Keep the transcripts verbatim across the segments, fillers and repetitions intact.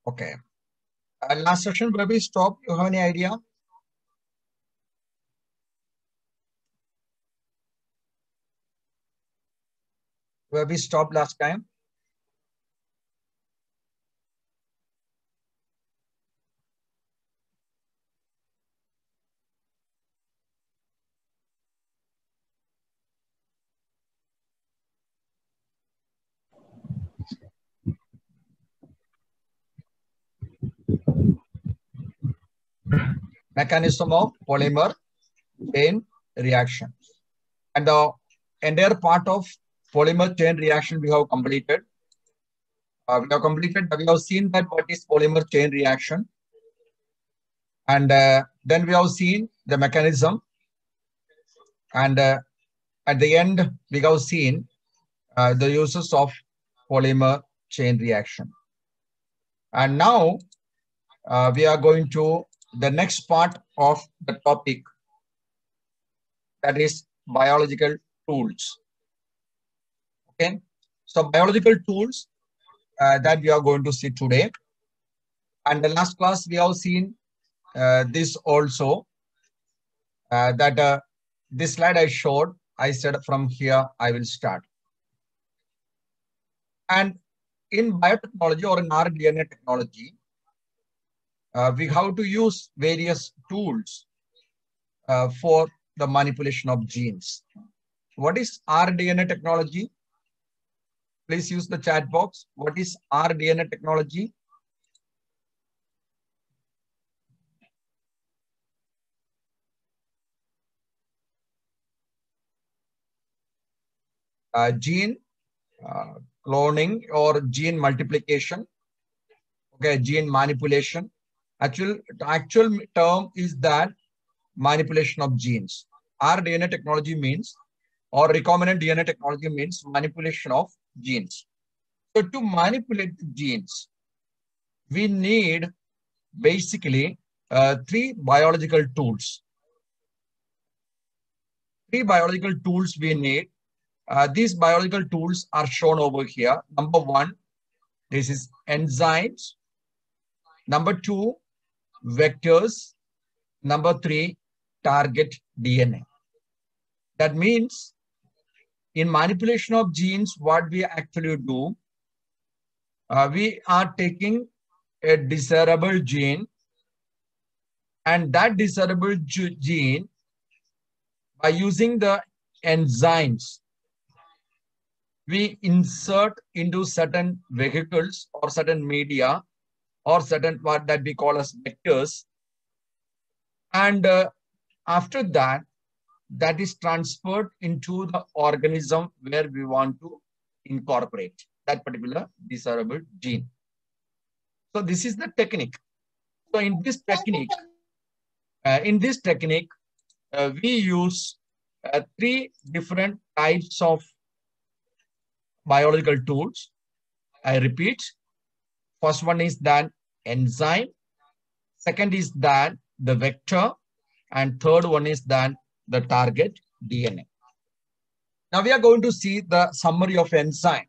Okay. Uh, last session where we stopped, you have any idea? Where we stopped last time? Mechanism of polymer chain reaction. And the entire part of polymer chain reaction we have completed. Uh, we have completed, we have seen that what is polymer chain reaction. And uh, then we have seen the mechanism. And uh, at the end, we have seen uh, the uses of polymer chain reaction. And now uh, we are going to the next part of the topic, that is biological tools. Okay, so biological tools uh, that we are going to see today. And the last class we have seen uh, this also, uh, that uh, this slide I showed, I said from here I will start. And in biotechnology or in R D N A technology, uh, we have to use various tools uh, for the manipulation of genes. What is R D N A technology? Please use the chat box. What is R D N A technology? Uh, gene uh, cloning or gene multiplication. Okay, gene manipulation. Actual actual term is that manipulation of genes. R D N A technology means, or recombinant D N A technology means manipulation of genes. So to manipulate the genes, we need basically uh, three biological tools. Three biological tools we need. Uh, these biological tools are shown over here. Number one, this is enzymes. Number two, vectors. Number three, target D N A. That means in manipulation of genes, what we actually do, uh, we are taking a desirable gene, and that desirable gene, by using the enzymes, we insert into certain vehicles or certain media or certain what that we call as vectors. And uh, after that, that is transferred into the organism where we want to incorporate that particular desirable gene. So this is the technique. So in this technique, uh, in this technique, uh, we use uh, three different types of biological tools. I repeat, first one is that enzyme, second is that the vector, and third one is that the target D N A. Now we are going to see the summary of enzyme.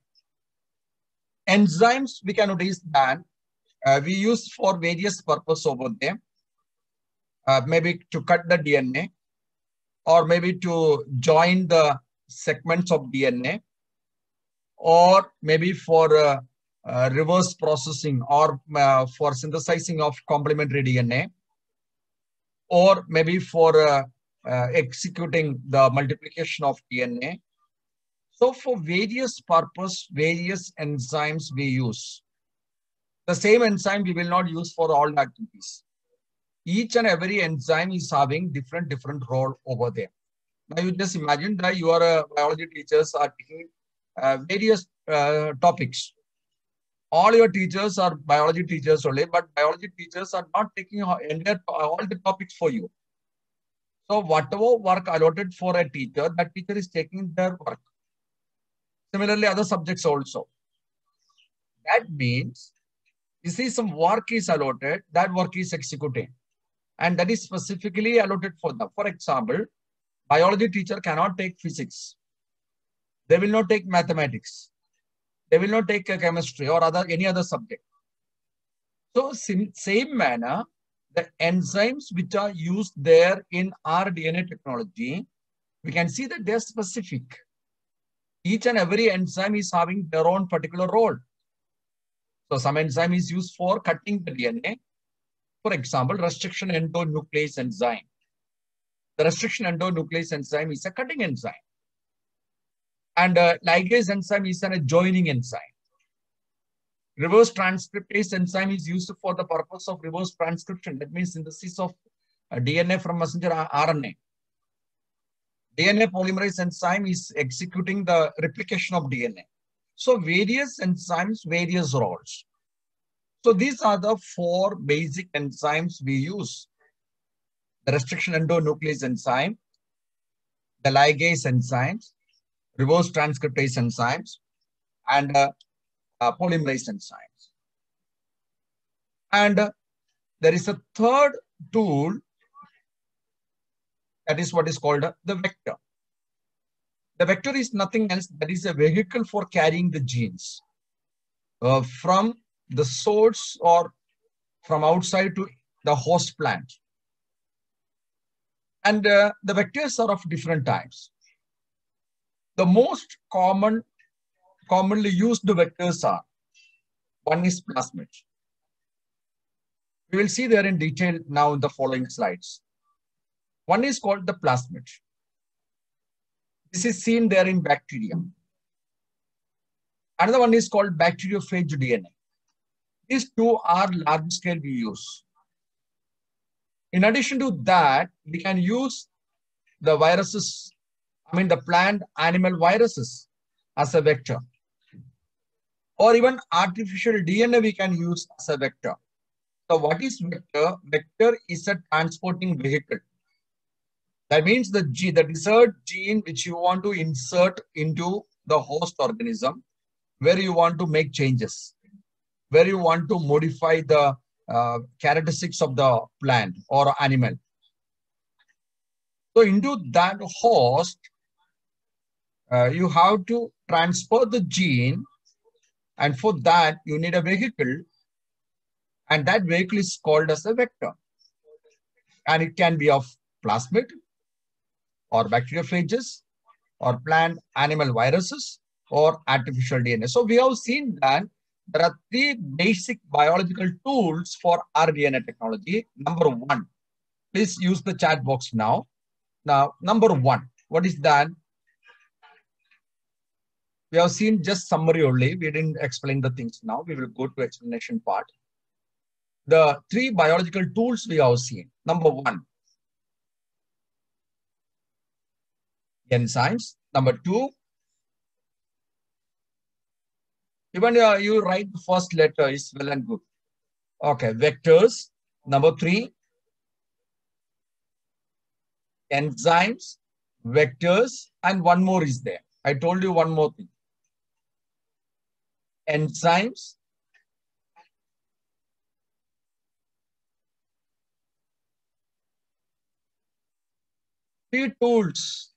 Enzymes, we can notice that uh, we use for various purposes over there. Uh, maybe to cut the D N A, or maybe to join the segments of D N A, or maybe for uh, uh, reverse processing, or uh, for synthesizing of complementary D N A, or maybe for uh, uh, executing the multiplication of D N A. So for various purpose, various enzymes we use. The same enzyme we will not use for all activities. Each and every enzyme is having different, different role over there. Now you just imagine that you are a biology teachers are taking uh, various uh, topics. All your teachers are biology teachers only, but biology teachers are not taking all the topics for you. So whatever work allotted for a teacher, that teacher is taking their work. Similarly, other subjects also. That means, you see, some work is allotted, that work is executed. And that is specifically allotted for them. For example, biology teacher cannot take physics. They will not take mathematics. They will not take chemistry or other any other subject. So, sim, same manner, the enzymes which are used there in our D N A technology, we can see that they're specific. Each and every enzyme is having their own particular role. So, some enzyme is used for cutting the D N A. For example, restriction endonuclease enzyme. The restriction endonuclease enzyme is a cutting enzyme. And uh, ligase enzyme is an adjoining enzyme. Reverse transcriptase enzyme is used for the purpose of reverse transcription. That means synthesis of uh, D N A from messenger R N A. D N A polymerase enzyme is executing the replication of D N A. So various enzymes, various roles. So these are the four basic enzymes we use. The restriction endonuclease enzyme, the ligase enzymes, reverse transcriptase enzymes, and uh, uh, polymerase enzymes. And uh, there is a third tool, that is what is called uh, the vector. The vector is nothing else, that is a vehicle for carrying the genes uh, from the source or from outside to the host plant. And uh, the vectors are of different types. The most common, commonly used vectors are, one is plasmid. We will see there in detail now in the following slides. One is called the plasmid. This is seen there in bacteria. Another one is called bacteriophage D N A. These two are large scale we use. In addition to that, we can use the viruses, I mean the plant animal viruses as a vector. Or even artificial D N A we can use as a vector. So what is vector? Vector is a transporting vehicle. That means the gene, the desired gene which you want to insert into the host organism, where you want to make changes, where you want to modify the uh, characteristics of the plant or animal. So into that host, uh, you have to transfer the gene, and for that you need a vehicle, and that vehicle is called as a vector. And it can be of plasmid, or bacteriophages, or plant animal viruses, or artificial D N A. So we have seen that there are three basic biological tools for our D N A technology. Number one, please use the chat box now. Now, number one, what is that? We have seen just summary only. We didn't explain the things now. We will go to explanation part. The three biological tools we have seen. Number one, enzymes. Number two, even uh, you write the first letter is well and good. Okay, vectors. Number three, enzymes, vectors, and one more is there. I told you one more thing. Enzymes, three tools.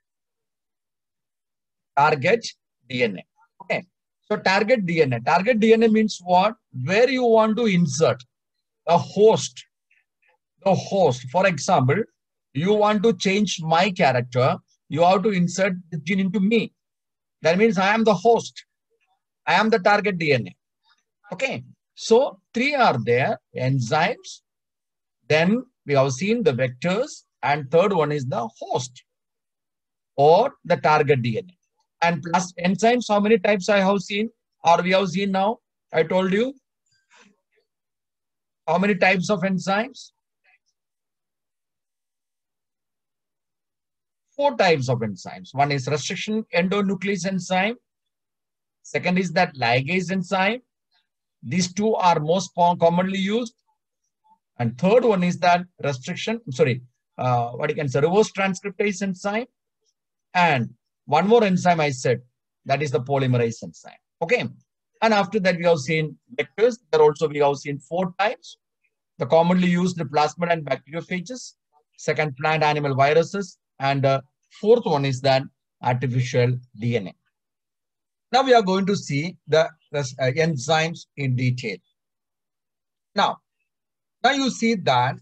Target D N A. Okay. So target D N A. Target D N A means what? Where you want to insert a host. The host. For example, you want to change my character. You have to insert the gene into me. That means I am the host. I am the target D N A. Okay. So three are there. Enzymes. Then we have seen the vectors. And third one is the host or the target D N A. And plus enzymes, how many types I have seen or we have seen now? I told you. How many types of enzymes? Four types of enzymes. One is restriction endonuclease enzyme. Second is that ligase enzyme. These two are most commonly used. And third one is that restriction, sorry, uh, what you can say, reverse transcriptase enzyme. And one more enzyme I said, that is the polymerase enzyme. Okay. And after that, we have seen vectors. There also we have seen four types. The commonly used the plasmid and bacteriophages. Second, plant animal viruses. And uh, fourth one is that artificial D N A. Now we are going to see the, the uh, enzymes in detail. Now, now you see that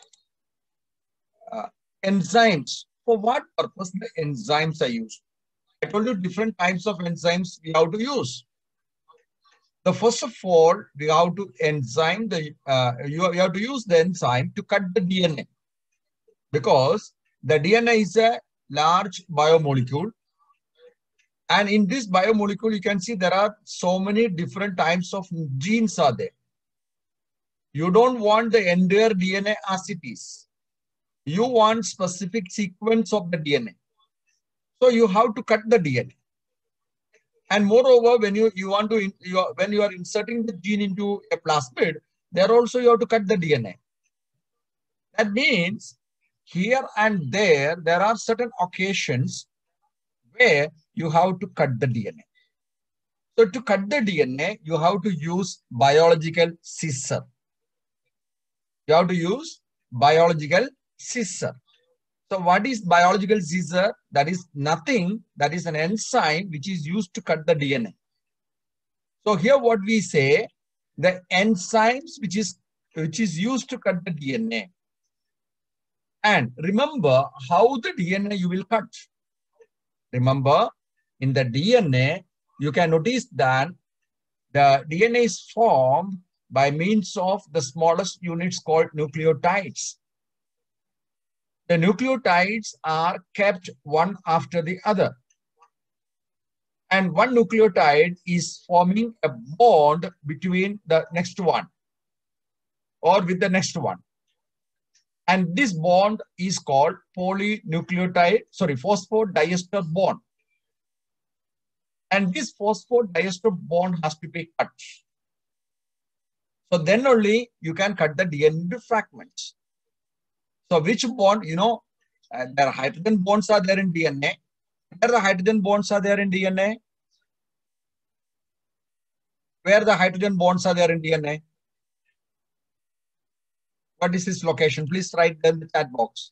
uh, enzymes, for what purpose the enzymes are used? I told you different types of enzymes we have to use. The first of all, we have to enzyme the uh, you, you have to use the enzyme to cut the D N A, because the D N A is a large biomolecule, and in this biomolecule you can see there are so many different types of genes are there. You don't want the entire D N A as it is. You want specific sequence of the D N A. So you have to cut the D N A. And moreover, when you, you want to, you are, when you are inserting the gene into a plasmid, there also you have to cut the D N A. That means here and there, there are certain occasions where you have to cut the D N A. So to cut the D N A, you have to use biological scissor. You have to use biological scissor. So what is biological scissor? That is nothing, that is an enzyme which is used to cut the D N A. So here what we say, the enzymes which is, which is used to cut the D N A. And remember how the D N A you will cut. Remember, in the D N A, you can notice that the D N A is formed by means of the smallest units called nucleotides. The nucleotides are kept one after the other. And one nucleotide is forming a bond between the next one or with the next one. And this bond is called polynucleotide, sorry, phosphodiester bond. And this phosphodiester bond has to be cut. So then only you can cut the D N A into fragments. So which bond, you know, uh, there are hydrogen bonds are there in D N A. Where the hydrogen bonds are there in D N A? Where the hydrogen bonds are there in D N A? What is this location? Please write in the chat box.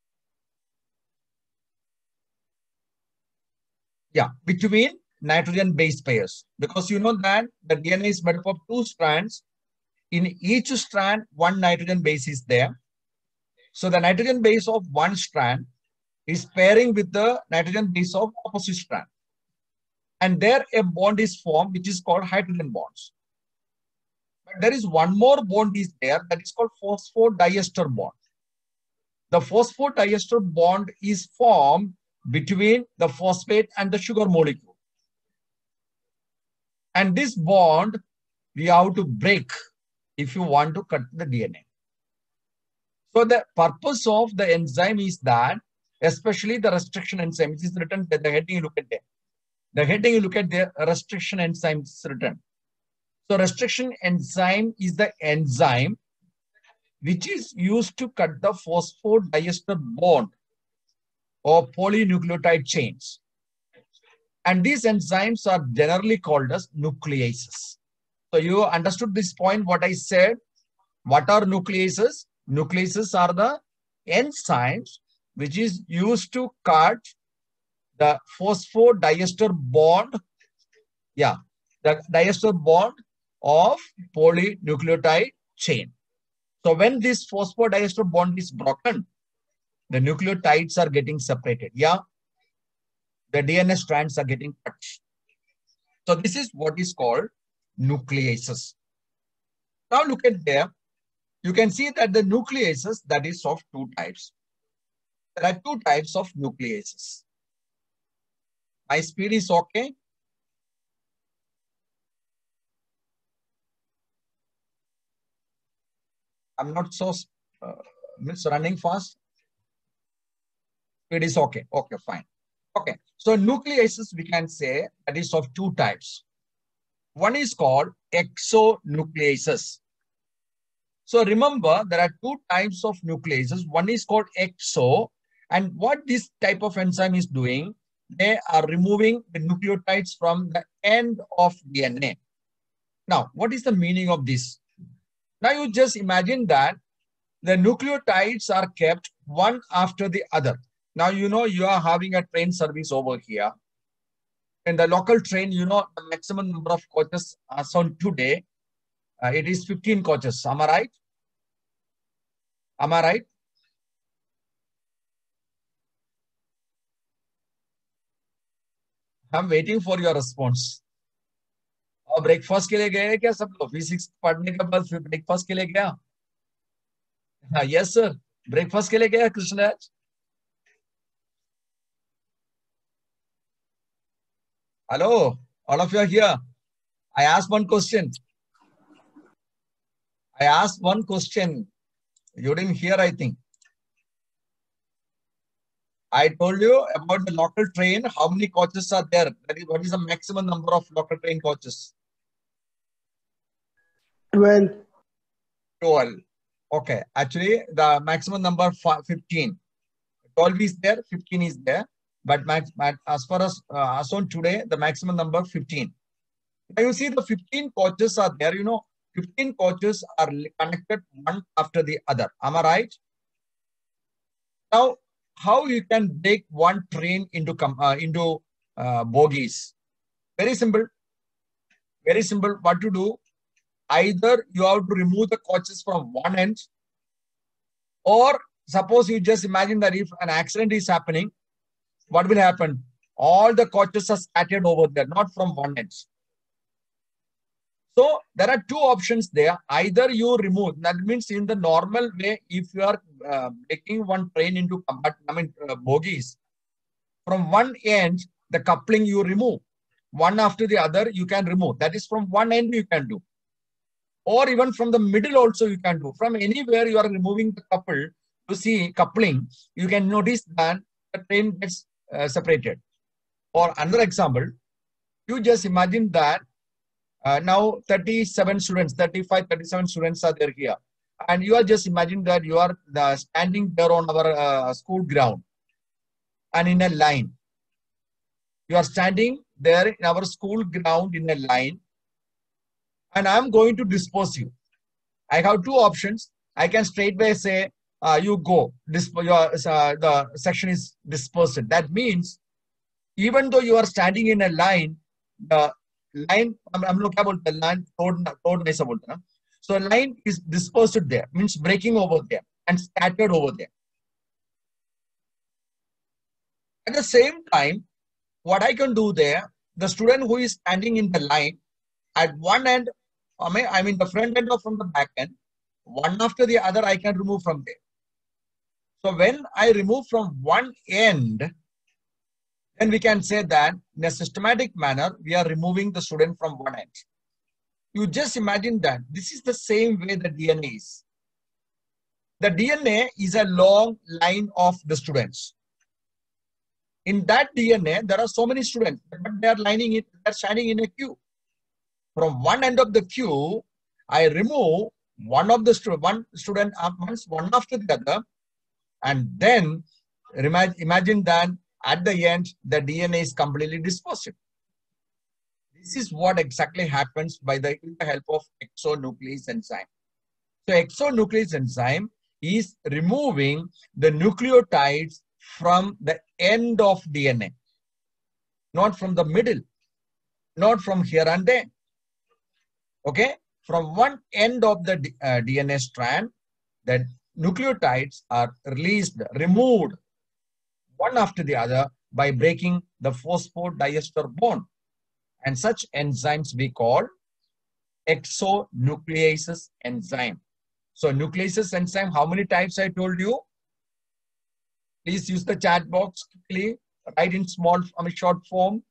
Yeah, between nitrogen base pairs. Because you know that the D N A is made up of two strands. In each strand, one nitrogen base is there. So the nitrogen base of one strand is pairing with the nitrogen base of opposite strand. And there a bond is formed, which is called hydrogen bonds. But there is one more bond is there that is called phosphodiester bond. The phosphodiester bond is formed between the phosphate and the sugar molecule. And this bond we have to break if you want to cut the D N A. So the purpose of the enzyme is that, especially the restriction enzyme, which is written at the heading you look at there. The heading you look at there, restriction enzyme is written. So restriction enzyme is the enzyme which is used to cut the phosphodiester bond or polynucleotide chains. And these enzymes are generally called as nucleases. So you understood this point, what I said. What are nucleases? Nucleases are the enzymes which is used to cut the phosphodiester bond, yeah, the diester bond of polynucleotide chain. So when this phosphodiester bond is broken, the nucleotides are getting separated. Yeah, the D N A strands are getting cut. So this is what is called nucleases. Now look at there. You can see that the nucleases, that is of two types. There are two types of nucleases. My speed is okay. I'm not so uh, means running fast. Speed is okay. Okay, fine. Okay. So nucleases we can say that is of two types. One is called exonucleases. So remember, there are two types of nucleases. One is called exo, and what this type of enzyme is doing, they are removing the nucleotides from the end of D N A. Now, what is the meaning of this? Now you just imagine that the nucleotides are kept one after the other. Now you know you are having a train service over here. In the local train, you know the maximum number of coaches are on today. Uh, it is fifteen coaches. Am I right? Am I right? I'm waiting for your response. और breakfast के लिए गए क्या सब लोग? Physics पढ़ने के बाद फिर ब्रेकफास्ट के लिए गया? हाँ, यस सर, ब्रेकफास्ट के लिए गया Krishnaraj? Hello, all of you are here. I asked one question. I asked one question. You didn't hear, I think. I told you about the local train. How many coaches are there? That is, what is the maximum number of local train coaches? twelve. twelve. Okay. Actually, the maximum number fifteen. twelve is there, fifteen is there. But max, as far as uh, as on today, the maximum number fifteen. Now you see the fifteen coaches are there. You know, fifteen coaches are connected one after the other. Am I right? Now, how you can break one train into uh, into uh, bogies? Very simple. Very simple. What to do? Either you have to remove the coaches from one end, or suppose you just imagine that if an accident is happening, what will happen? All the coaches are scattered over there, not from one end. So there are two options there. Either you remove, that means in the normal way, if you are uh, making one train into I mean uh, bogies, from one end, the coupling you remove. One after the other, you can remove. That is from one end you can do. Or even from the middle also you can do. From anywhere you are removing the couple, you see coupling, you can notice that the train gets uh, separated. Or another example, you just imagine that uh, now thirty-seven students, thirty-five, thirty-seven students are there here. And you are just imagine that you are uh, standing there on our uh, school ground and in a line. You are standing there in our school ground in a line, and I'm going to dispose you. I have two options. I can straightway say, uh, you go, your, uh, the section is dispersed. That means, even though you are standing in a line, the line, I'm looking about the line, so a line is dispersed there, means breaking over there and scattered over there. At the same time, what I can do there, the student who is standing in the line, at one end, I mean the front end or from the back end, one after the other I can remove from there. So when I remove from one end, then we can say that in a systematic manner, we are removing the student from one end. You just imagine that this is the same way the D N A is. The D N A is a long line of the students. In that D N A, there are so many students, but they are lining it, they are standing in a queue. From one end of the queue, I remove one of the student, one student once, one after the other, and then imagine that at the end, the D N A is completely dispersed. This is what exactly happens by the help of exonuclease enzyme. So exonuclease enzyme is removing the nucleotides from the end of D N A, not from the middle, not from here and there. Okay, from one end of the uh, D N A strand, the nucleotides are released, removed one after the other by breaking the phosphodiester bond. And such enzymes we call exonucleases enzyme. So nucleases enzyme, how many types I told you? Please use the chat box quickly, write in small, I mean short form.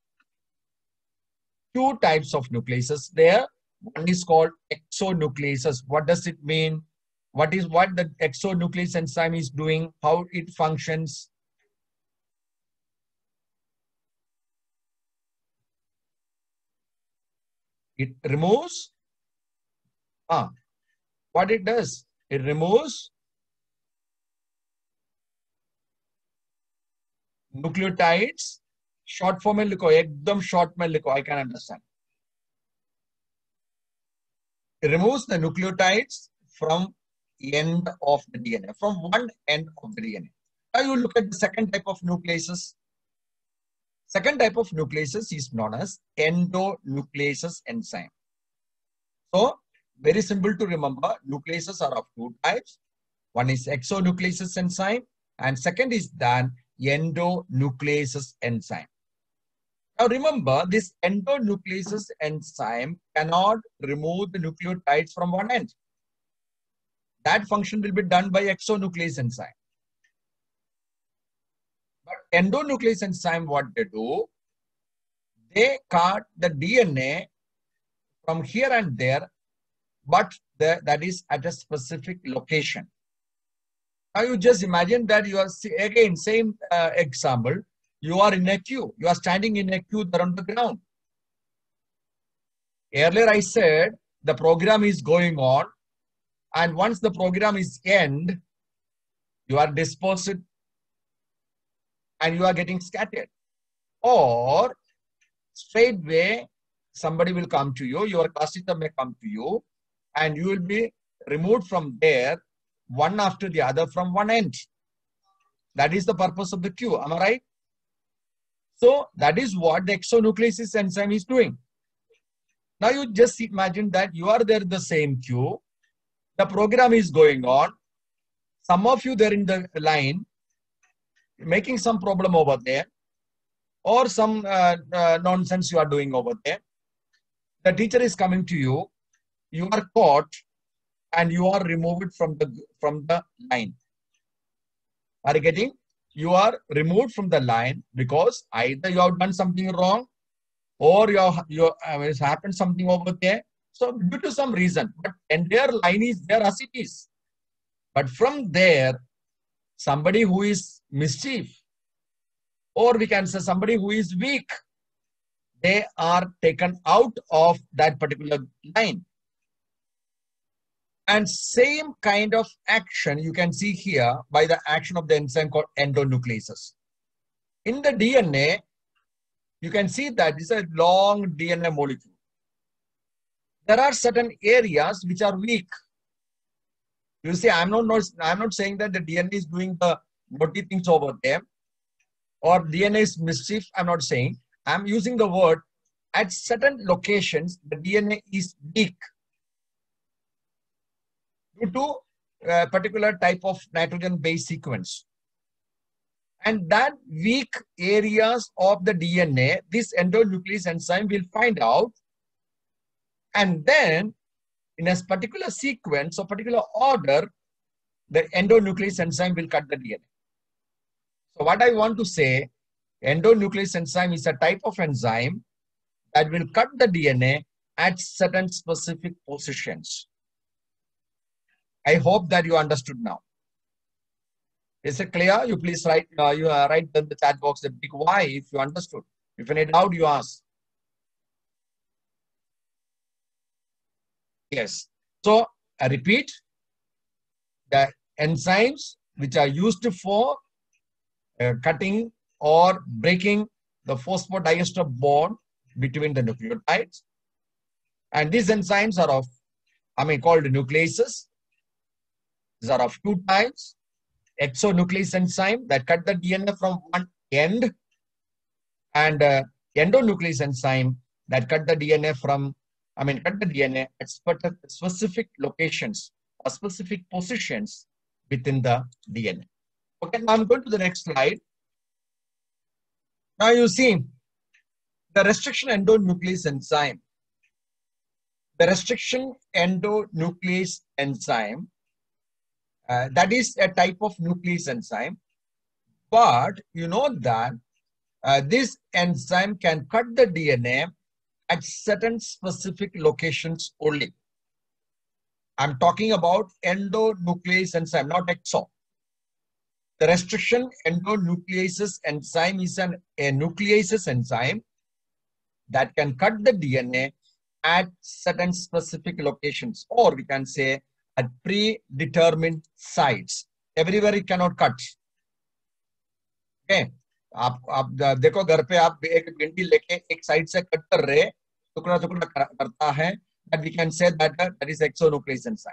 Two types of nucleases there. One is called exonucleases. What does it mean? What is what the exonuclease enzyme is doing? How it functions? It removes. Ah, what it does? It removes nucleotides. Short form mein likho, ekdam short mein likho, I can understand. It removes the nucleotides from the end of the D N A, from one end of the D N A. Now you look at the second type of nucleases. Second type of nucleases is known as endonucleases enzyme. So very simple to remember. Nucleases are of two types. One is exonucleases enzyme, and second is then endonucleases enzyme. Now remember, this endonucleases enzyme cannot remove the nucleotides from one end. That function will be done by exonuclease enzyme. But endonuclease enzyme, what they do, they cut the D N A from here and there, but the, that is at a specific location. Now you just imagine that you are, again, same uh, example, you are in a queue, you are standing in a queue there on the ground. Earlier I said the program is going on, and once the program is end, you are dispersed and you are getting scattered. Or straightway somebody will come to you, your class teacher may come to you, and you will be removed from there, one after the other from one end. That is the purpose of the queue. Am I right? So that is what the exonucleases enzyme is doing. Now you just imagine that you are there in the same queue. The program is going on. Some of you there in the line making some problem over there, or some uh, uh, nonsense you are doing over there. The teacher is coming to you. You are caught and you are removed from the from the line. Are you getting? You are removed from the line because either you have done something wrong, or you have, you uh, has happened something over there. So due to some reason, but entire line is there as it is. But from there, somebody who is mischief, or we can say somebody who is weak, they are taken out of that particular line. And same kind of action you can see here by the action of the enzyme called endonucleases. In the D N A, you can see that this is a long D N A molecule. There are certain areas which are weak. You see, I'm not, not, I'm not saying that the D N A is doing the naughty things over there, or D N A is mischief. I'm not saying. I'm using the word at certain locations, the D N A is weak due to a particular type of nitrogen base sequence. And that weak areas of the D N A, this endonuclease enzyme will find out, and then in a particular sequence or particular order, the endonuclease enzyme will cut the D N A. So what I want to say, endonuclease enzyme is a type of enzyme that will cut the D N A at certain specific positions. I hope that you understood now. Is it clear? You please write, uh, you uh, write in the chat box the big why if you understood. If any doubt, you ask. Yes. So I repeat, the enzymes which are used for uh, cutting or breaking the phosphodiester bond between the nucleotides, and these enzymes are of, I mean, called nucleases. These are of two types: exonuclease enzyme that cut the D N A from one end, and uh, endonuclease enzyme that cut the D N A from, I mean, cut the D N A at specific locations or specific positions within the D N A. Okay, now I'm going to the next slide. Now you see the restriction endonuclease enzyme. The restriction endonuclease enzyme, uh, that is a type of nuclease enzyme, but you know that uh, this enzyme can cut the D N A at certain specific locations only. I'm talking about endonuclease enzyme, not exo. The restriction endonucleases enzyme is an, a nucleases enzyme that can cut the D N A at certain specific locations, or we can say at predetermined sites. Everywhere it cannot cut. Okay. आप आप देखो घर पे आप एक भिंडी लेके एक साइड से कट कर रहे, टुकड़ा टुकड़ा करता है, that we can say that that is exonuclease enzyme.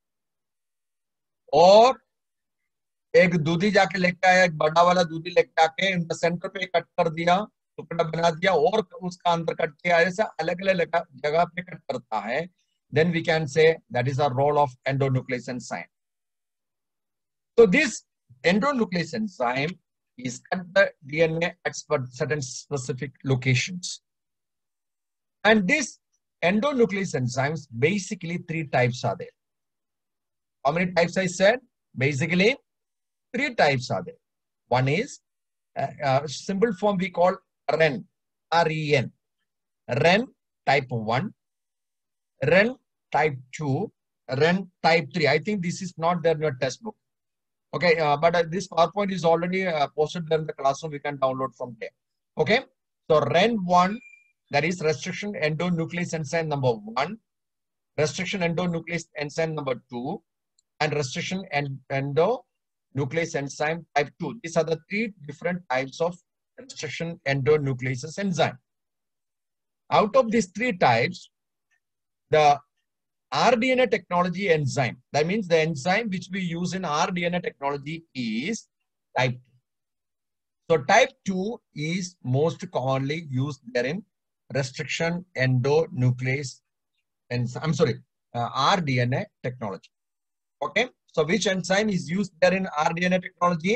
और एक दूधी जाके लेके आया, एक बड़ा वाला दूधी लेके आके उनका सेंटर पे कट कर दिया, टुकड़ा बना दिया, और उसका अंदर कट के ऐसा अलग अलग जगह पे कट करता है. then we can say that is the role of endonuclease enzyme. So this endonuclease enzyme is cut the D N A at certain specific locations. And this endonuclease enzymes, basically three types are there. How many types I said? Basically, three types are there. One is uh, uh, simple form we call R E N, R E N. R E N type one, R E N type two, R E N type three. I think this is not there in your textbook. Okay, uh, but uh, this PowerPoint is already uh, posted there in the classroom. We can download from there. Okay, so R E N one, that is restriction endonuclease enzyme number one, restriction endonuclease enzyme number two, and restriction and endonuclease enzyme type two. These are the three different types of restriction endonuclease enzyme. Out of these three types, the R D N A technology enzyme, that means the enzyme which we use in R D N A technology is type two. So type two is most commonly used there in restriction endonuclease enzyme, I'm sorry, uh, R D N A technology. Okay, so which enzyme is used there in R D N A technology?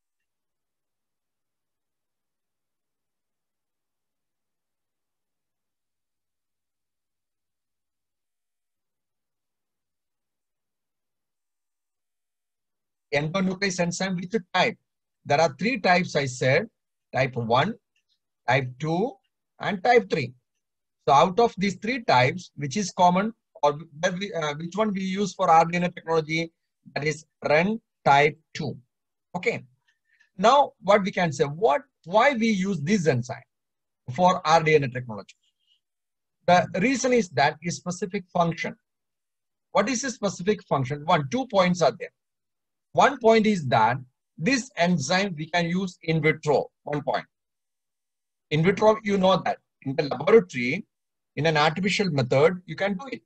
Endonuclease enzyme, which type? There are three types I said, type one, type two, and type three. So out of these three types, which is common, or uh, which one we use for R D N A technology? That is R E N type two. Okay. Now, what we can say, what, why we use this enzyme for R D N A technology? The reason is that its specific function. What is the specific function? One, two points are there. One point is that this enzyme we can use in vitro. One point. In vitro, you know that in the laboratory, in an artificial method, you can do it.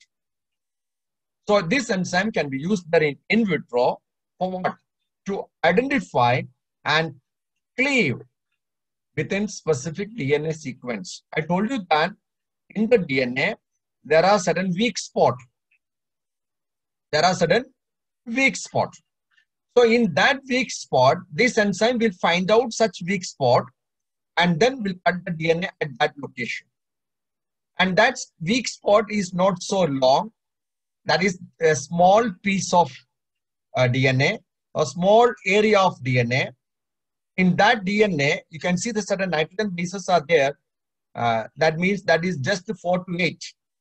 So this enzyme can be used there in, in vitro for what? To identify and cleave within specific D N A sequence. I told you that in the D N A, there are certain weak spots. There are certain weak spots. So in that weak spot, this enzyme will find out such weak spot and then will cut the D N A at that location. And that weak spot is not so long. That is a small piece of uh, D N A, a small area of D N A. In that D N A, you can see the certain nitrogen bases are there. Uh, that means that is just four to eight.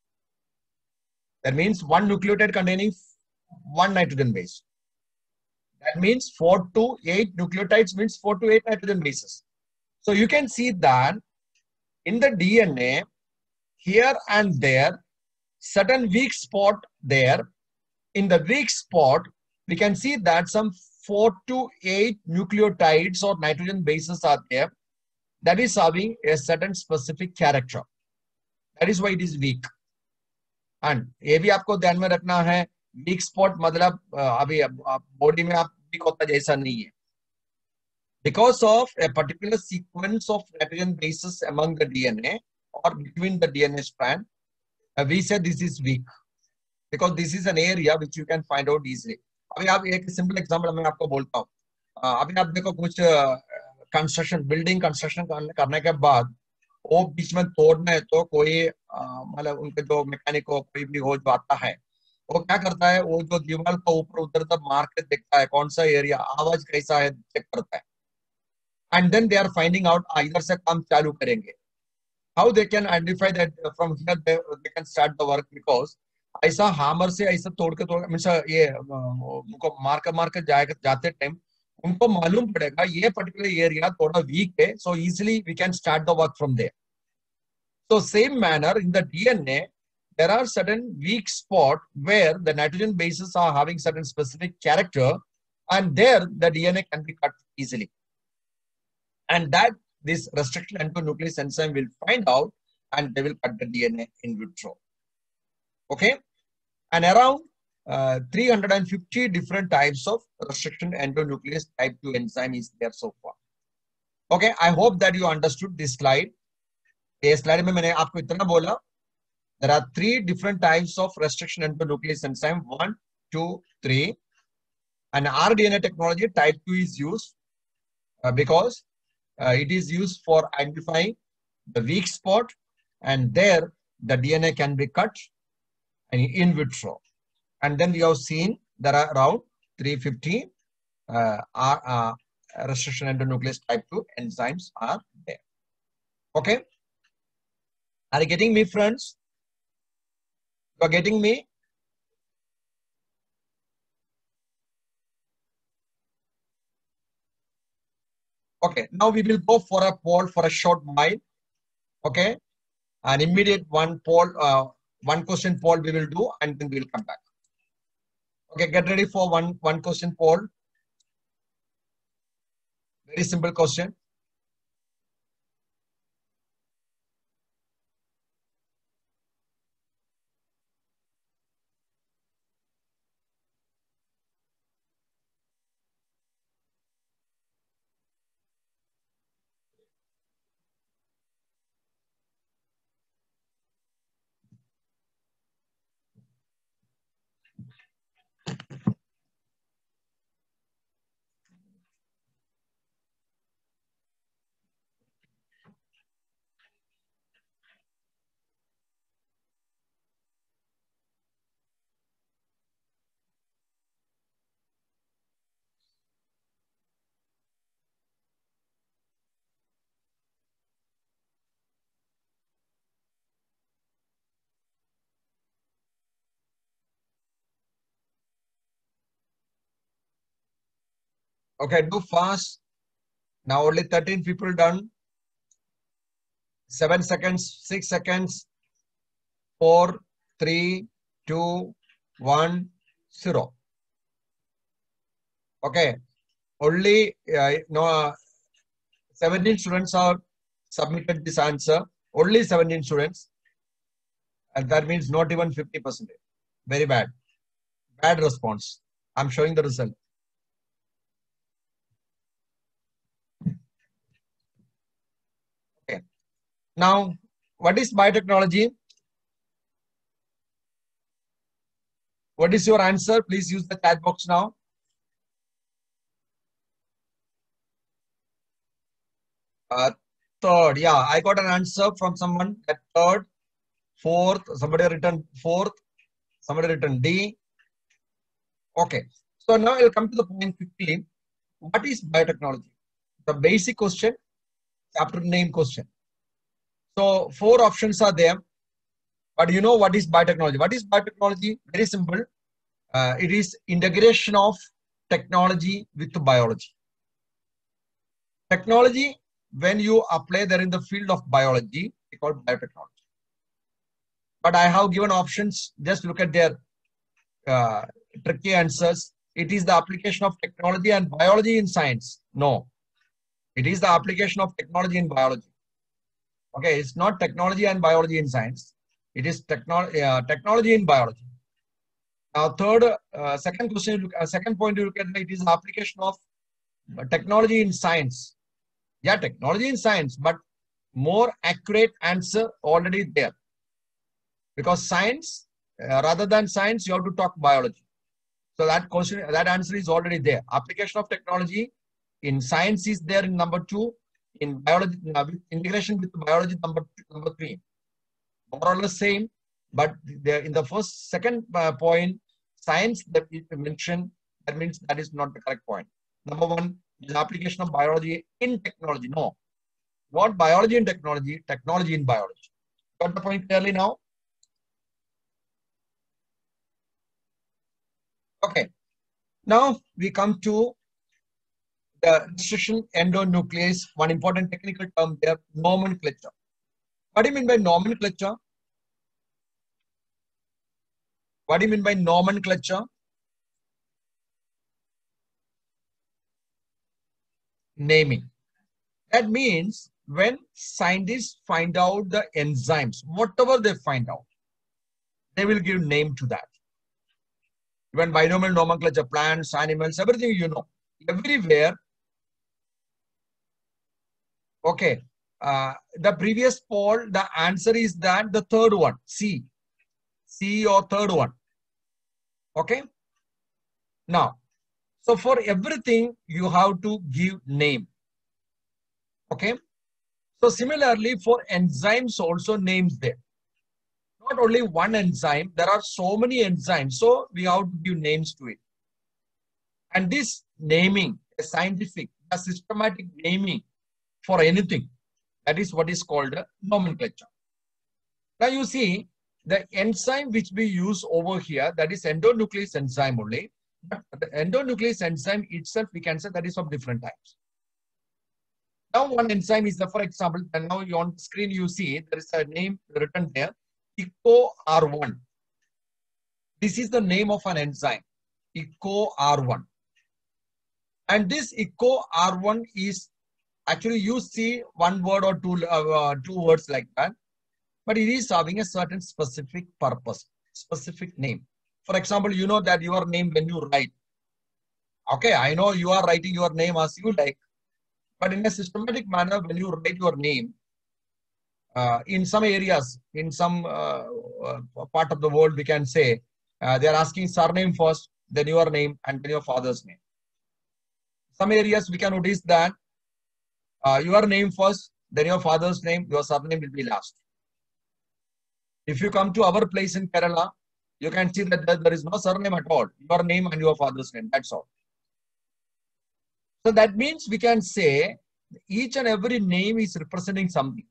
That means one nucleotide containing one nitrogen base. That means four to eight nucleotides means four to eight nitrogen bases. So you can see that in the D N A, here and there, certain weak spot there. In the weak spot, we can see that some four to eight nucleotides or nitrogen bases are there. That is having a certain specific character. That is why it is weak. And ये भी आपको ध्यान में रखना है, weak spot मतलब अभी body में आप weak होता जैसा नहीं है. Because of a particular sequence of nitrogen bases among the D N A or between the D N A strand, uh, we say this is weak. Because this is an area which you can find out easily. अभी आप एक simple example मैं आपको बोलता हूँ. अभी आप देखो कुछ कंस्ट्रक्शन बिल्डिंग कंस्ट्रक्शन करने के बाद वो बीच में तोड़ना है तो कोई मतलब उनके जो मैकेनिक हो कोई भी हो जो आता है वो क्या करता है, वो जो दीवार को ऊपर उधर तक मार के देखता है कौन सा एरिया आवाज कैसा है चेक करता है. And then they are finding out इधर से काम चालू करेंगे. How they can identify that from here they can start the work, because ऐसा हैमर से ऐसा तोड़ के तोड़ मींस ये उनको मार कर मार कर जाएगा जाते टाइम उनको मालूम पड़ेगा ये पर्टिकुलर एरिया थोड़ा वीक है, so easily we can start the work from there. So same manner in the D N A, there are certain weak spot where the nitrogen bases are having certain specific character, and there the D N A can be cut easily. And that this restriction endonuclease enzyme will find out, and they will cut the D N A in vitro. Okay, and around uh, three hundred fifty different types of restriction endonuclease type two enzyme is there so far. Okay, I hope that you understood this slide. ये slide में मैंने आपको इतना बोला There are three different types of restriction endonuclease enzyme, one, two, three. And rDNA technology type two is used uh, because uh, it is used for identifying the weak spot, and there the D N A can be cut in vitro. And then we have seen there are around three hundred fifty uh, R, uh, restriction endonuclease type two enzymes are there. Okay. Are you getting me, friends? You are getting me? Okay. Now we will go for a poll for a short while. Okay. An immediate one poll, uh, one question poll we will do, and then we will come back. Okay. Get ready for one, one question poll. Very simple question. Okay, do fast. Now only thirteen people done. Seven seconds, six seconds, four, three, two, one, zero. Okay, only uh, no uh, seventeen students are submitted this answer. Only seventeen students, and that means not even fifty percent. Very bad. Bad response. I'm showing the result. Okay. Now, what is biotechnology? What is your answer? Please use the chat box now. Uh, third, yeah, I got an answer from someone at third, fourth, somebody written fourth, somebody written D. Okay, so now I'll come to the point quickly. What is biotechnology? The basic question, chapter name question. So four options are there, but you know what is biotechnology? What is biotechnology? Very simple. Uh, it is integration of technology with biology. Technology, when you apply there in the field of biology, we call biotechnology. But I have given options. Just look at their uh, tricky answers. It is the application of technology and biology in science. No, it is the application of technology in biology. Okay, it's not technology and biology in science. It is technology, uh, technology in biology. Now, third, uh, second question, uh, second point you look at, it is the application of technology in science. Yeah, technology in science, but more accurate answer already there. Because science, uh, rather than science, you have to talk biology. So that question, that answer is already there. Application of technology in science is there in number two. In biology, uh, integration with biology, number two, number three. More or less same, but there in the first, second uh, point, science that you mentioned, that means that is not the correct point. Number one is application of biology in technology. No, not biology in technology, technology in biology. Got the point clearly now? Okay. Now we come to the restriction endonuclease, one important technical term there, nomenclature. What do you mean by nomenclature? What do you mean by nomenclature? Naming. That means when scientists find out the enzymes, whatever they find out, they will give name to that. Even binomial nomenclature, plants, animals, everything you know. Everywhere. Okay. Uh, the previous poll, the answer is that the third one, C. C or third one. Okay. Now, so for everything, you have to give name. Okay. So similarly, for enzymes also names there. Not only one enzyme, there are so many enzymes. So we have to give names to it. And this naming, a scientific, a systematic naming for anything, that is what is called a nomenclature. Now you see the enzyme which we use over here, that is endonuclease enzyme only. But the endonuclease enzyme itself, we can say that is of different types. Now one enzyme is, the, for example, and now you on the screen you see there is a name written there, E C O R one. This is the name of an enzyme, E C O R one. And this E C O R one is actually, you see one word or two, uh, two words like that, but it is having a certain specific purpose, specific name. For example, you know that your name when you write. Okay, I know you are writing your name as you like, but in a systematic manner, when you write your name, uh, in some areas, in some uh, uh, part of the world, we can say uh, they are asking surname first, then your name, and then your father's name. Some areas we can notice that uh, your name first, then your father's name, your surname will be last. If you come to our place in Kerala, you can see that there is no surname at all. Your name and your father's name, that's all. So that means we can say each and every name is representing something.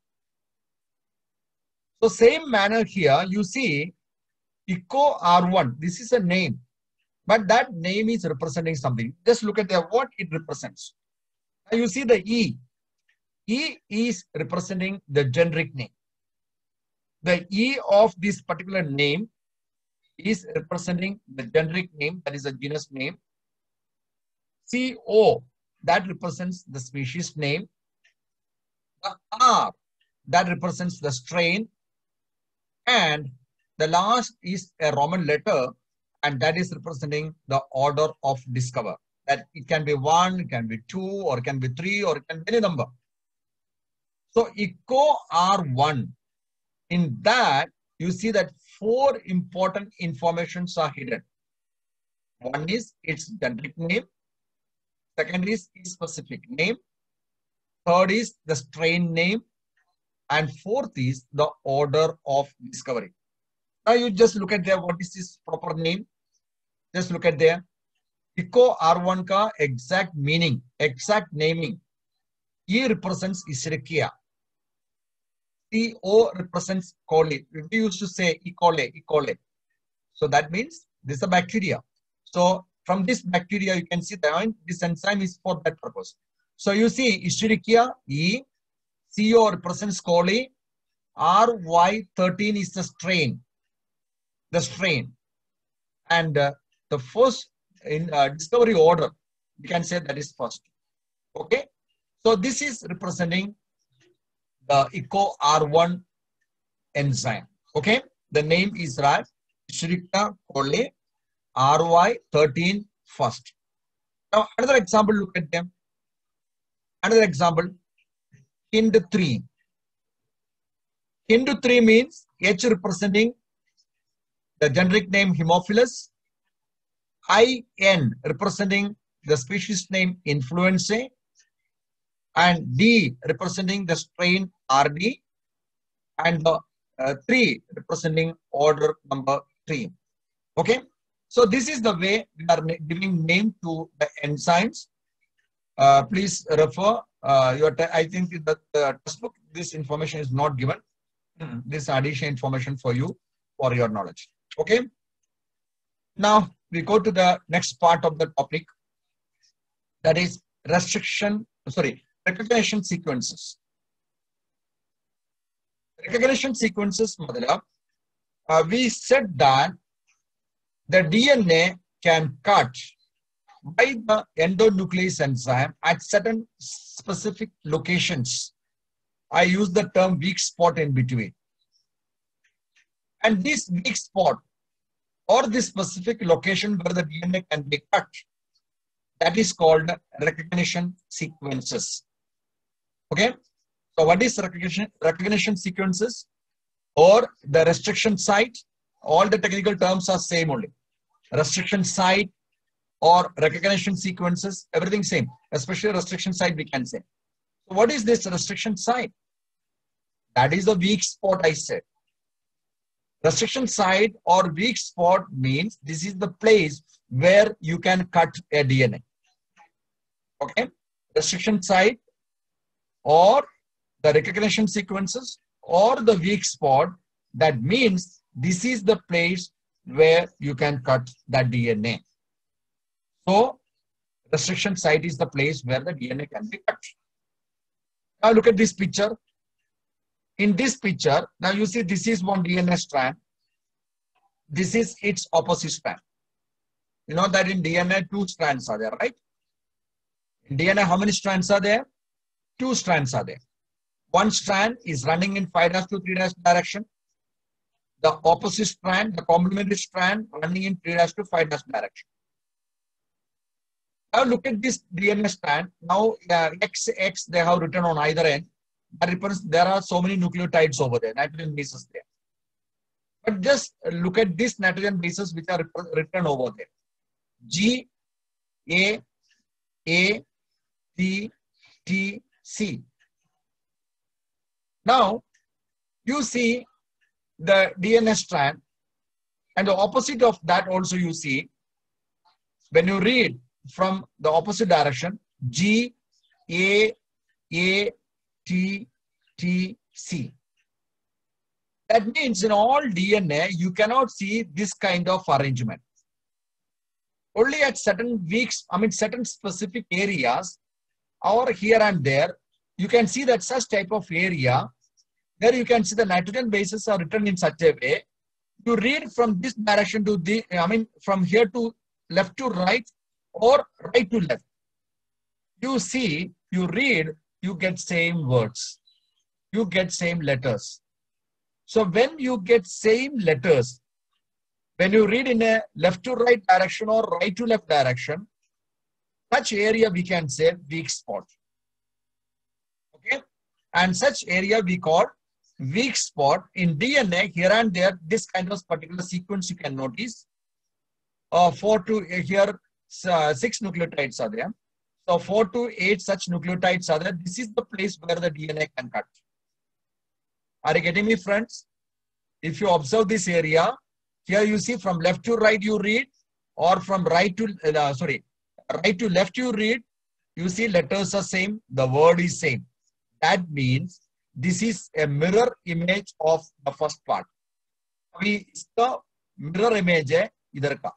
So same manner here, you see E C O R one, this is a name, but that name is representing something. Just look at the, what it represents. Now you see the E. E is representing the generic name. The E of this particular name is representing the generic name, that is a genus name. C O, that represents the species name. The R, that represents the strain. And the last is a Roman letter, and that is representing the order of discover. That it can be one, it can be two, or it can be three, or it can be any number. So E C O R one, in that you see that four important informations are hidden. One is its generic name. Second is its specific name. Third is the strain name. And fourth is the order of discovery. Now you just look at there, what is this proper name? Just look at there. E C O R one ka exact meaning, exact naming. E represents Escherichia. C O represents coli. We used to say E. coli, E. coli. So that means this is a bacteria. So from this bacteria, you can see that this enzyme is for that purpose. So you see Escherichia, E, C O represents coli, R Y thirteen is the strain, the strain. And uh, the first in uh, discovery order, we can say that is first. Okay. So this is representing the E C O R one enzyme. Okay. The name is right. Escherichia coli, R Y thirteen first. Now another example, look at them. Another example, H I N D three. H I N D three means H representing the generic name Haemophilus, I N representing the species name Influenzae, and D representing the strain R D, and the uh, three representing order number three. Okay, so this is the way we are giving name to the enzymes. Uh, please refer uh, your. I think that the textbook, this information is not given. Mm-hmm. This additional information for you for your knowledge. Okay. Now we go to the next part of the topic. That is restriction. Sorry, recognition sequences. Recognition sequences, madala. Uh, we said that the D N A can cut by the endonuclease enzyme at certain specific locations. I use the term weak spot in between. And this weak spot or this specific location where the D N A can be cut, that is called recognition sequences. Okay. So what is recognition, recognition sequences or the restriction site all the technical terms are same only. Restriction site or recognition sequences, everything same, especially restriction site we can say. So what is this restriction site? That is the weak spot I said. Restriction site or weak spot means this is the place where you can cut a D N A. Okay, restriction site or the recognition sequences or the weak spot, that means this is the place where you can cut that D N A. So restriction site is the place where the D N A can be cut. Now look at this picture. In this picture, now you see this is one D N A strand. This is its opposite strand. You know that in D N A, two strands are there, right? In D N A, how many strands are there? Two strands are there. One strand is running in five dash to three dash direction. The opposite strand, the complementary strand, running in three dash to five dash direction. Now look at this D N A strand. Now uh, X, X they have written on either end. There are so many nucleotides over there, nitrogen bases there. But just look at this nitrogen bases which are written over there. G, A, A, T, T, C. Now, you see the D N A strand, and the opposite of that also you see. When you read from the opposite direction, G, A, A, T, T, C. That means in all D N A, you cannot see this kind of arrangement. Only at certain weeks, I mean certain specific areas, or here and there, you can see that such type of area, there you can see the nitrogen bases are written in such a way. You read from this direction to the, I mean from here to left to right or right to left. You see, you read, you get same words. You get same letters. So when you get same letters, when you read in a left to right direction or right to left direction, such area we can say weak spot. Okay, and such area we call weak spot. In D N A, here and there, this kind of particular sequence you can notice. Uh, four to uh, here, uh, six nucleotides are there. So four to eight such nucleotides are there. This is the place where the D N A can cut. Are you getting me, friends? If you observe this area, here you see from left to right you read, or from right to uh, sorry, right to left you read. You see letters are same, the word is same. That means this is a mirror image of the first part. अभी इसका mirror image है इधर का.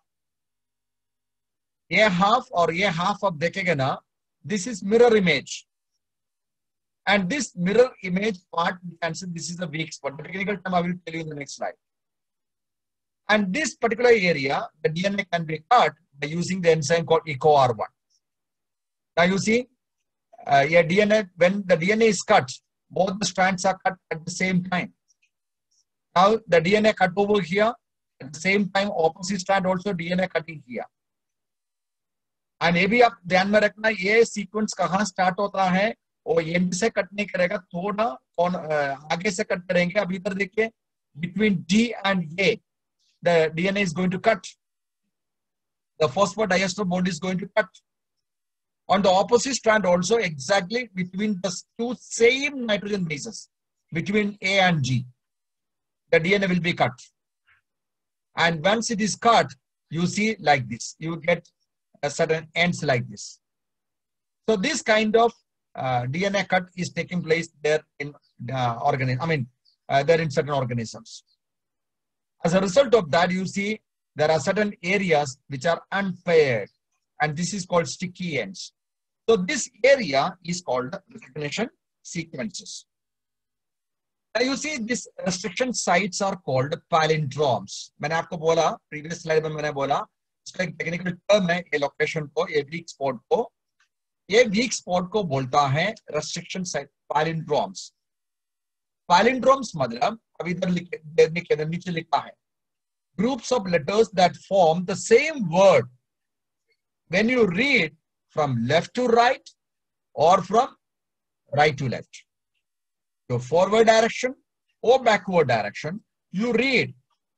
ये half और ये half आप देखेंगे ना, this is mirror image. And this mirror image part, you can say this is the weak spot. The technical term I will tell you in the next slide. And this particular area, the D N A can be cut by using the enzyme called E C O R one. Now you see, uh, yeah, D N A, when the D N A is cut, both the strands are cut at the same time. Now the D N A cut over here, at the same time opposite strand also D N A cutting here. And ये भी आप ध्यान में रखना, ये sequence कहाँ start होता है और एंड से कट नहीं करेगा, थोड़ा कौन आगे से कट करेंगे. अभी इधर देखिए, between D and A, the D N A is going to cut. The phosphodiester bond is going to cut. On the opposite strand also, exactly between the two same nitrogen bases, between A and G, the D N A will be cut. And once it is cut, you see like this, you get a certain ends like this. So this kind of uh, D N A cut is taking place there in uh, organism. I mean, uh, there in certain organisms. As a result of that, you see there are certain areas which are unpaired, and this is called sticky ends. So this area is called recognition sequences. Now you see these restriction sites are called palindromes. मैंने आपको बोला previous slide में मैंने बोला इसका एक technical term है ये location को, ये weak spot को, ये weak spot को बोलता है restriction site palindromes. Palindromes मतलब अभी इधर नीचे लिखा है groups of letters that form the same word when you read from left to right or from right to left. So forward direction or backward direction, you read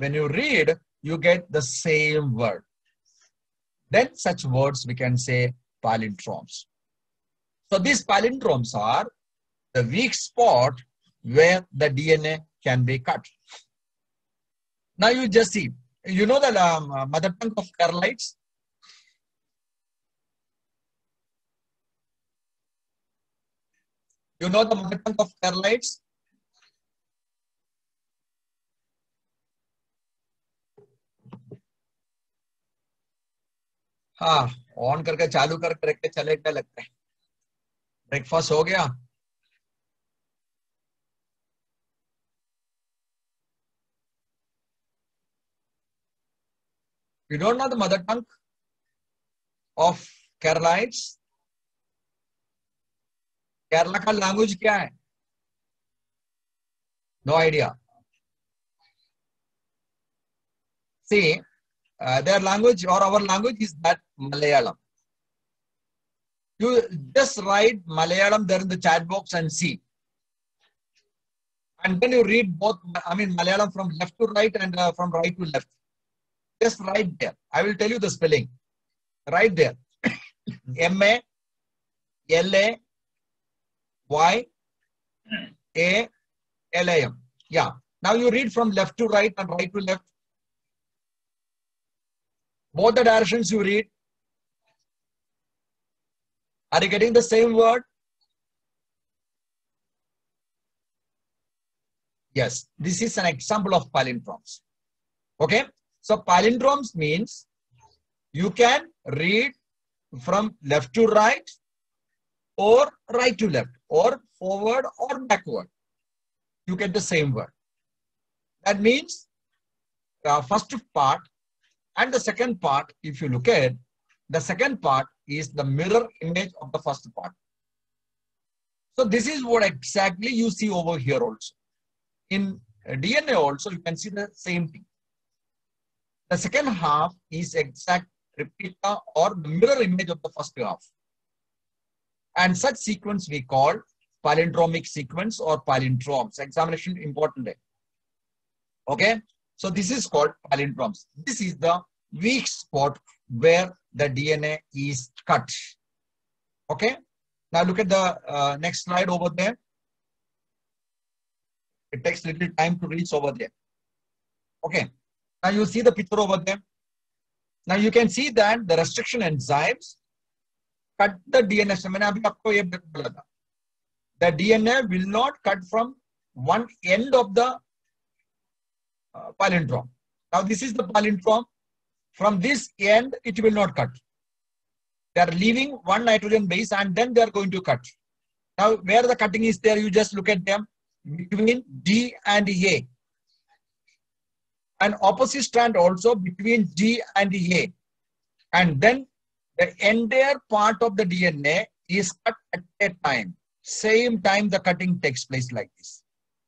when you read, you get the same word. Then such words we can say palindromes. So these palindromes are the weak spot where the D N A can be cut. Now you just see, you know the um, mother tongue of Keralites? You know the mother tongue of Keralites? हाँ, on करके चालू करके रख के चले क्या लगता है? ब्रेकफास्ट हो गया? You don't know the mother tongue of Keralites? Kerala का लैंग्वेज क्या है? No idea. See, uh, their language or our language is that Malayalam. You just write Malayalam there in the chat box and see. And then you read both, I mean Malayalam from left to right and uh, from right to left. Just write there. I will tell you the spelling. Right there. M A L A Y A L A M. Yeah. Now you read from left to right and right to left. Both the directions you read. Are you getting the same word? Yes. This is an example of palindromes. Okay. So palindromes means you can read from left to right or right to left or forward or backward. You get the same word. That means the first part and the second part, if you look at, the second part is the mirror image of the first part. So this is what exactly you see over here also. In D N A also, you can see the same thing. The second half is exact replica or the mirror image of the first half. And such sequence we call palindromic sequence or palindromes. Examination important. Okay. So this is called palindromes. This is the weak spot where the D N A is cut. Okay. Now look at the uh, next slide over there. It takes little time to reach over there. Okay. Now you see the picture over there. Now you can see that the restriction enzymes cut the D N A. The D N A will not cut from one end of the uh, palindrome. Now this is the palindrome. From this end, it will not cut. They are leaving one nitrogen base and then they are going to cut. Now where the cutting is there, you just look at them between G and A. An opposite strand also between G and A. And then the entire part of the D N A is cut at a time. Same time the cutting takes place like this.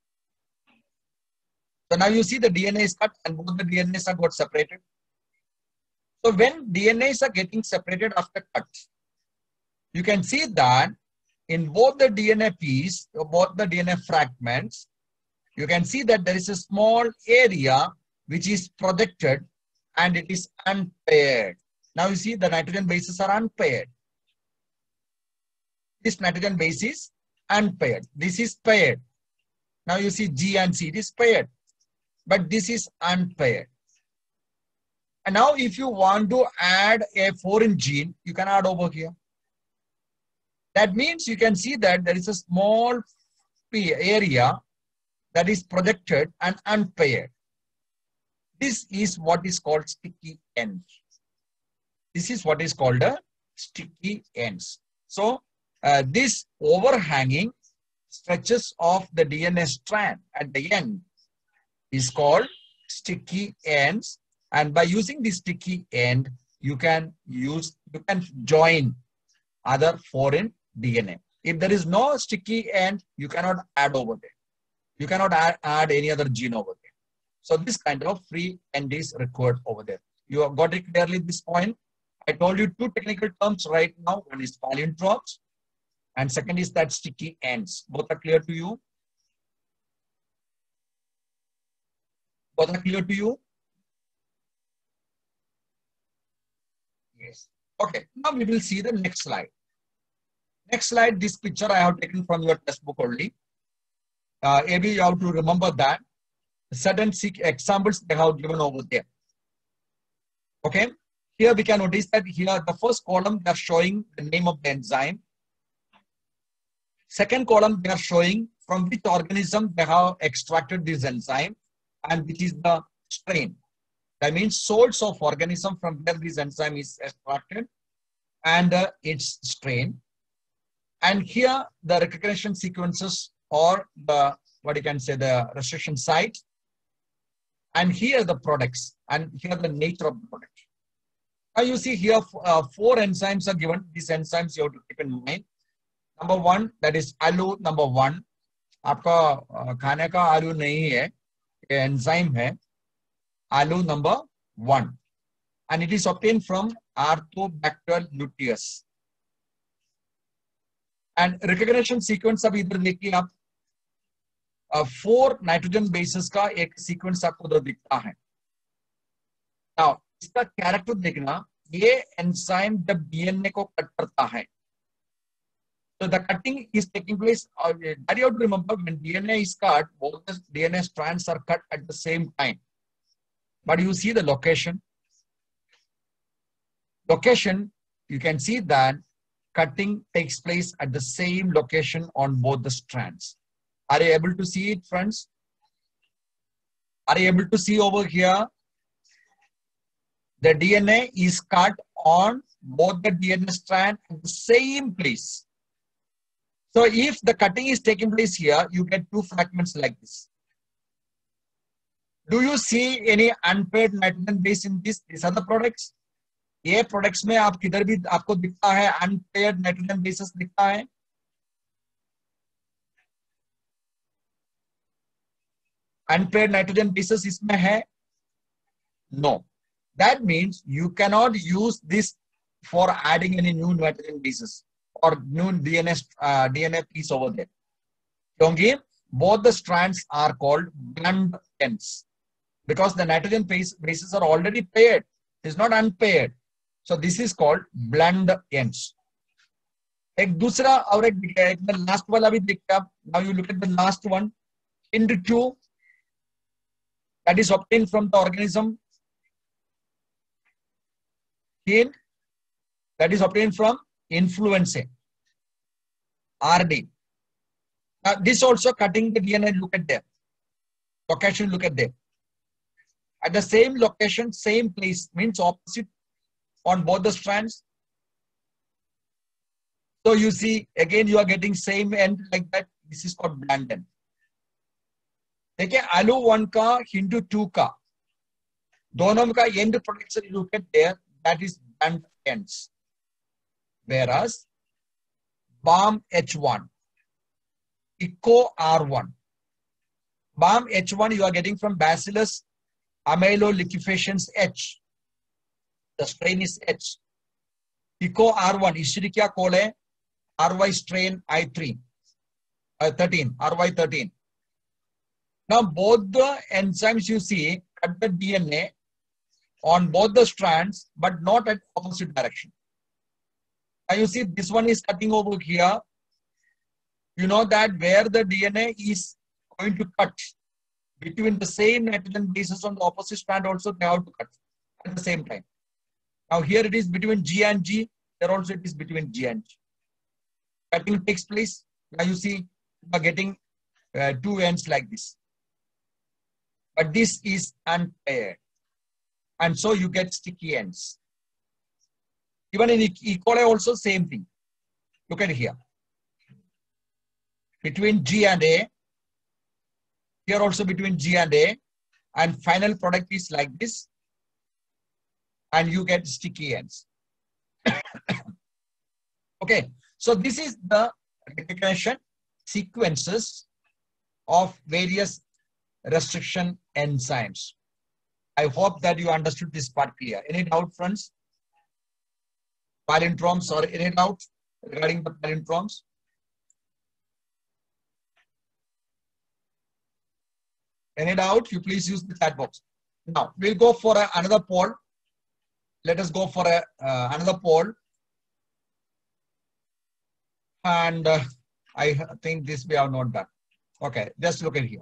So now you see the D N A is cut and both the D N As are got separated. So when D N As are getting separated after cut, you can see that in both the D N A piece, both the D N A fragments, you can see that there is a small area which is projected and it is unpaired. Now you see the nitrogen bases are unpaired. This nitrogen base is unpaired. This is paired. Now you see G and C, it is paired. But this is unpaired. And now if you want to add a foreign gene, you can add over here. That means you can see that there is a small area that is projected and unpaired. This is what is called sticky end. This is what is called a sticky ends. So uh, this overhanging stretches of the D N A strand at the end is called sticky ends. And by using this sticky end, you can use, you can join other foreign D N A. If there is no sticky end, you cannot add over there. You cannot add, add any other gene over there. So this kind of free end is required over there. You have got it clearly at this point. I told you two technical terms right now. One is palindromes and second is that sticky ends. Both are clear to you? Both are clear to you? Yes. Okay. Now we will see the next slide. Next slide, this picture I have taken from your textbook only. Uh, maybe you have to remember that. Certain examples they have given over there. Okay. Here we can notice that here the first column they are showing the name of the enzyme. Second column they are showing from which organism they have extracted this enzyme and which is the strain. That means source of organism from where this enzyme is extracted and uh, its strain. And here the recognition sequences or the, what you can say, the restriction site. And here the products and here the nature of the product. Now you see here uh, four enzymes are given. These enzymes you have to keep in mind. Number one, that is alu number one. आपका खाने का आलू नहीं है, enzyme है, alu number one, and it is obtained from Arthobacter luteus. And recognition sequence अब इधर देखिए आप, फोर नाइट्रोजन बेसिस का एक सीक्वेंस आपको उधर दिखता है. Now इसका कैरेक्टर देखना, ये एंजाइम जब डीएनए को कट करता है, so the cutting is taking place. Uh, that you have to remember, when D N A is cut, both the D N A strands are cut at the same time. But you see the location. Location, you can see that cutting takes place at the same location on both the strands. Are you able to see it, friends? Are you able to see over here? The D N A is cut on both the D N A strand at the same place. So if the cutting is taking place here, you get two fragments like this. Do you see any unpaired nitrogen base in this? These are the products. ये products में आप किधर भी आपको दिखता है unpaired nitrogen bases दिखता है. Unpaired nitrogen bases इसमें है? No. That means you cannot use this for adding any new nitrogen bases or new D N A uh, D N A piece over there. Because both the strands are called blunt ends because the nitrogen base, bases are already paired. It's not unpaired. So this is called blunt ends. एक दूसरा और एक दिखा है, एक last वाला भी दिखता है. Now you look at the last one. Into two, that is obtained from the organism. Hint, that is obtained from influenza. R D. Now, this also cutting the D N A, look at there. Location, look at there. At the same location, same place, means opposite on both the strands. So you see, again, you are getting same end like that. This is called blunt end. देखिए, आलू one का, Hindu two का, दोनों का end protection, look at there, that is blunt ends. Whereas B A M H one, Echo R one. B A M H one you are getting from Bacillus amyloliquefaciens H. The strain is H. Echo R one, Escherichia coli, R Y strain I three, uh, thirteen, R Y thirteen. Now both the enzymes you see cut the D N A on both the strands, but not at opposite direction. Now you see this one is cutting over here. You know that where the D N A is going to cut between the same nitrogen bases on the opposite strand, also they have to cut at the same time. Now here it is between G and G. There also it is between G and G. Cutting takes place. Now you see you are getting uh, two ends like this. But this is unpaired. And so you get sticky ends. Even in E. coli also same thing. Look at here. Between G and A. Here also between G and A. And final product is like this. And you get sticky ends. Okay. So this is the recognition sequences of various restriction enzymes. I hope that you understood this part clear. Any doubt, friends? Palindromes or any doubt regarding the palindromes? Any doubt? You please use the chat box. Now we'll go for a, another poll. let us go for a, uh, another poll. And uh, I think this we have not done. Okay, just look at here.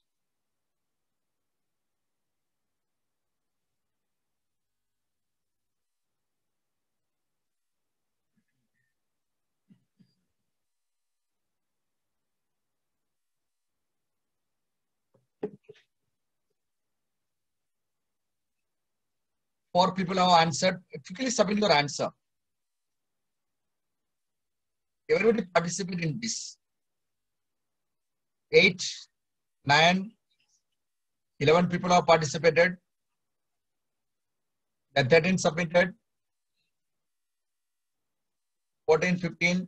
Four people have answered. Quickly submit your answer. Everybody participate in this. Eight, nine, eleven people have participated. The thirteen submitted. fourteen, fifteen.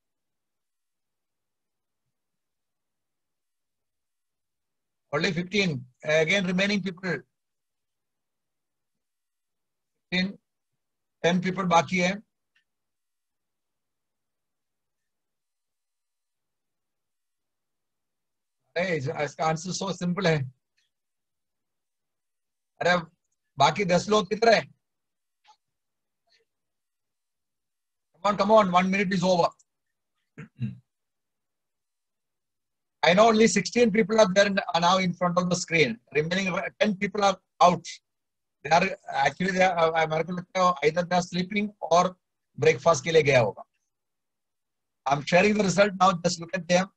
Only fifteen. Again, remaining people. fifteen, ten people बाकी है. अरे इसका answer so simple है. अरे बाकी दस लोग कितने हैं? Come on, come on. One minute is over. I know only sixteen people are there now in front of the screen. Remaining ten people are out. They are actually they are, either they are sleeping or breakfast के लिए गया होगा. I'm sharing the result now. Just look at them.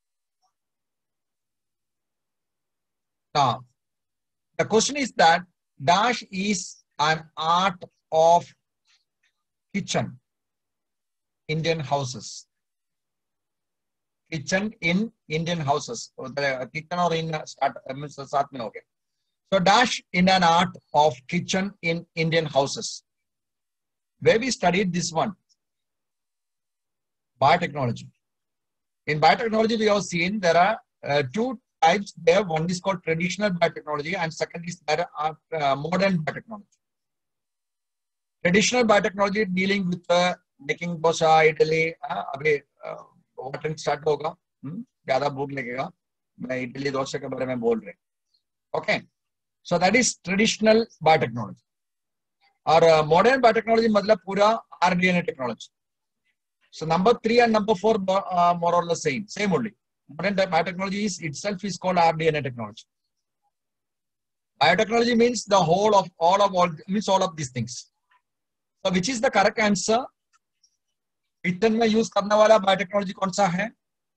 Now, the question is that dash is an art of kitchen, Indian houses. Kitchen in Indian houses. Kitchen or in start साथ में हो गया. So dash in an art of kitchen in Indian houses. Where we studied this one. Biotechnology. In biotechnology, we have seen there are uh, two types there. One is called traditional biotechnology and second is there are uh, modern biotechnology. Traditional biotechnology dealing with uh, making dosa, idli. अभी watering start होगा. ज़्यादा भूख लगेगा. मैं इडली डोसा के बारे में बोल रहे. Okay. So that is traditional biotechnology. और uh, modern biotechnology मतलब पूरा R D N A technology. So number three and number four uh, more or less same, same only. Modern biotechnology is itself is called R D N A technology. Biotechnology means the whole of all of all means all of these things. So which is the correct answer? kitchen में use करने वाला biotechnology कौन सा है?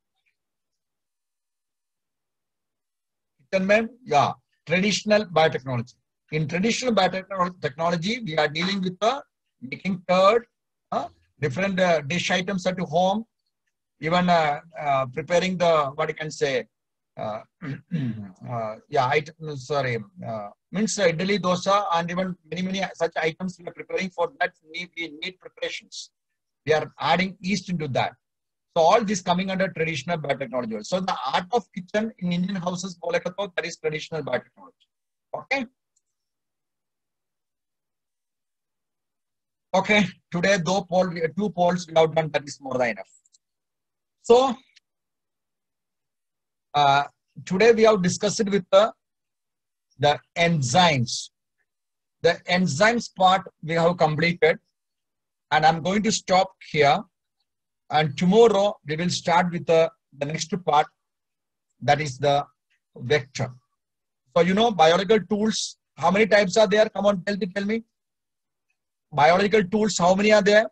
kitchen में yeah, traditional biotechnology. In traditional biotechnology, we are dealing with the making curd, uh, different uh, dish items at home, even uh, uh, preparing the, what you can say, uh, uh, yeah, item, sorry, uh, means uh, idli, dosa, and even many, many such items we are preparing for that need, we need preparations. We are adding yeast into that. So all this coming under traditional biotechnology. So the art of kitchen in Indian houses, that is traditional biotechnology. Okay. Okay. Today, two polls, two polls we have done. That is more than enough. So uh, today we have discussed with the the enzymes. The enzymes part we have completed, and I'm going to stop here. And tomorrow we will start with the, the next part, that is the vector. So you know biological tools, how many types are there? Come on, tell me, tell me. Biological tools, how many are there?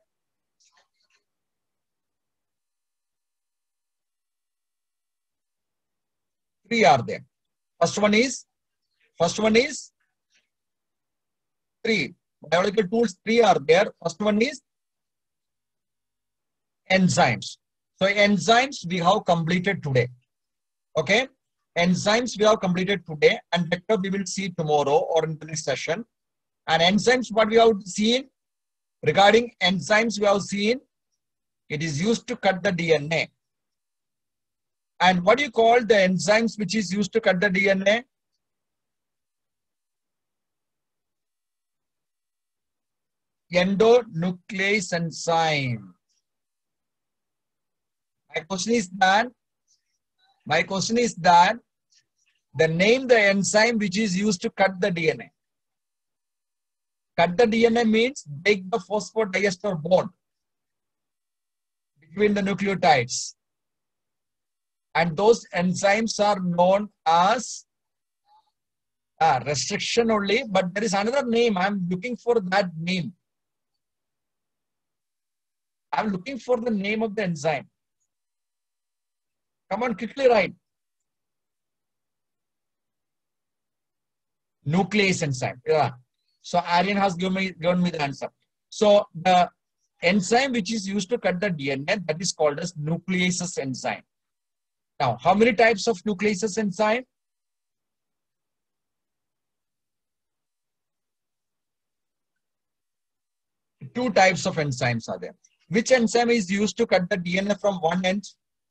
Three are there. First one is, first one is three. Biological tools, three are there. First one is enzymes. So enzymes we have completed today. Okay. Enzymes we have completed today, and vector we will see tomorrow or in the next session. And enzymes, what we have seen regarding enzymes, we have seen it is used to cut the D N A. And what do you call the enzymes which is used to cut the D N A? Endonuclease enzyme. My question is that, my question is that the name the enzyme which is used to cut the D N A. Cut the D N A means break the phosphodiester bond between the nucleotides. And those enzymes are known as uh, restriction only, but there is another name. I'm looking for that name. I'm looking for the name of the enzyme. Come on, quickly write. Nuclease enzyme. Yeah. So Aryan has given me, given me the answer. So the enzyme which is used to cut the D N A, that is called as nucleases enzyme. Now, how many types of nucleases enzyme? Two types of enzymes are there. Which enzyme is used to cut the D N A from one end?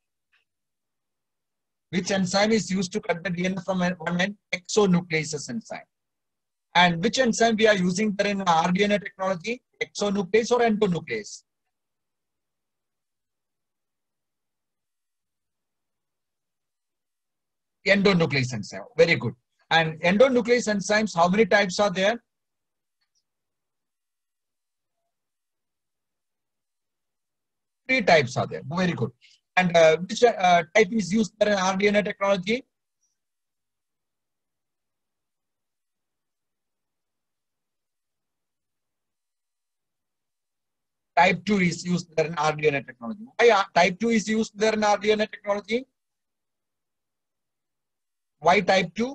Which enzyme is used to cut the D N A from one end? Exonucleases enzyme. And which enzyme we are using there in R D N A technology? Exonuclease or endonuclease? Endonuclease enzyme. Very good. And endonuclease enzymes, how many types are there? Three types are there. Very good. And uh, which uh, type is used there in R D N A technology? Type two is used there in R D N A technology. Why type two is used there in R D N A technology? Why type two?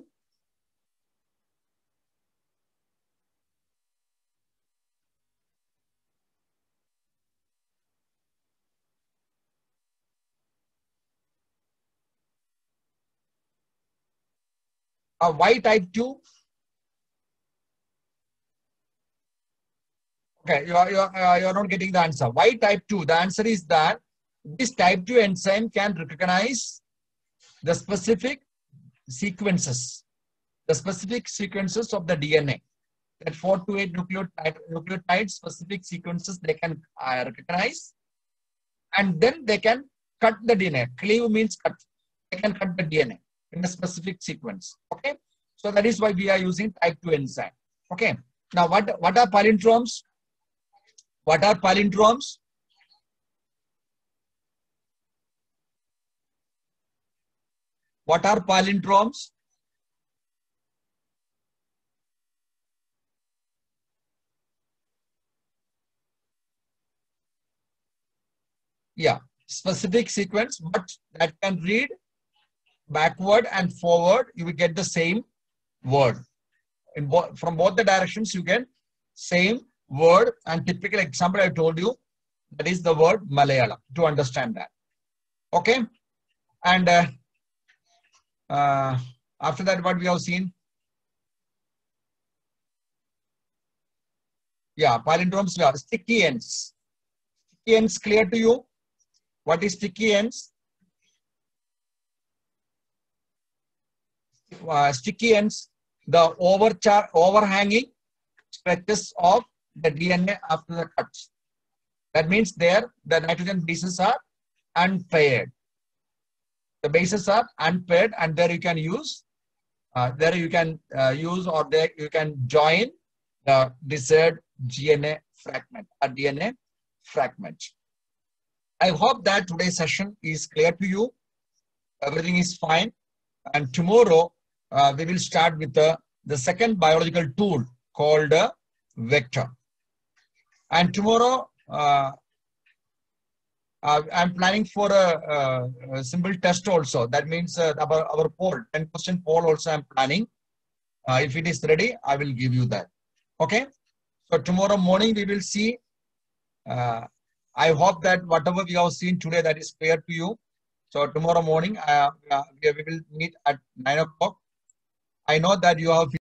Uh, why type two? Okay, you are, you, are, uh, you are not getting the answer. Why type two? The answer is that this type two enzyme can recognize the specific sequences, the specific sequences of the D N A. That four to eight nucleotide, nucleotide specific sequences they can uh, recognize, and then they can cut the D N A. Cleave means cut. They can cut the D N A in a specific sequence. Okay, so that is why we are using type two enzyme. Okay, now what what are palindromes? What are palindromes? What are palindromes? Yeah, specific sequence, but that can read backward and forward. You will get the same word. In bo from both the directions, you get same word. And typical example I told you, that is the word Malayalam, to understand that. Okay, and uh, uh, after that, what we have seen? Yeah, palindromes. Yeah, sticky ends. Sticky ends clear to you? What is sticky ends? Uh, sticky ends, the overchar overhanging stretches of the D N A after the cuts. That means there the nitrogen bases are unpaired. The bases are unpaired, and there you can use, uh, there you can uh, use or there you can join the desired G N A fragment or D N A fragment. I hope that today's session is clear to you. Everything is fine. And tomorrow uh, we will start with the, the second biological tool called uh, vector. And tomorrow uh, uh, I'm planning for a, a, a simple test also. That means uh, our, our poll, ten question poll also I'm planning. Uh, if it is ready, I will give you that. Okay. So tomorrow morning we will see. Uh, I hope that whatever we have seen today, that is clear to you. So tomorrow morning uh, uh, we will meet at nine o'clock. I know that you have